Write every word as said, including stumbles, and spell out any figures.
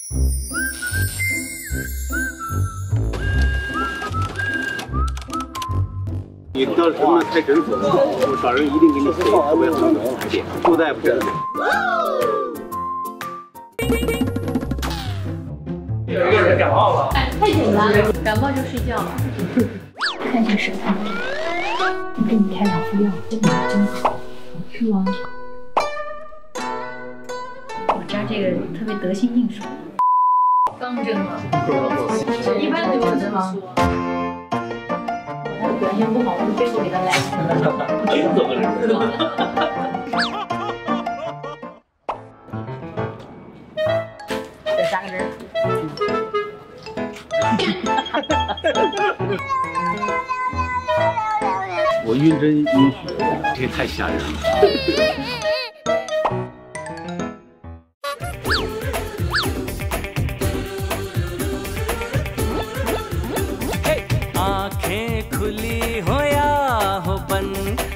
你到什么开诊所，我找人一定给你写一个特别好的牌匾，朱大夫诊所。 有一个人感冒了， 哎，太简单了，感冒就睡觉了。看一下舌苔，我给你开两副药，真的真好，是吗？我这儿这个特别得心应手，刚针吗？一般都有针吗？他表现不好，我就背后给他来。 哎，怎么了？ 再加个人。 我晕针晕血，这太吓人了。 आंखें खुली हो या हो बंद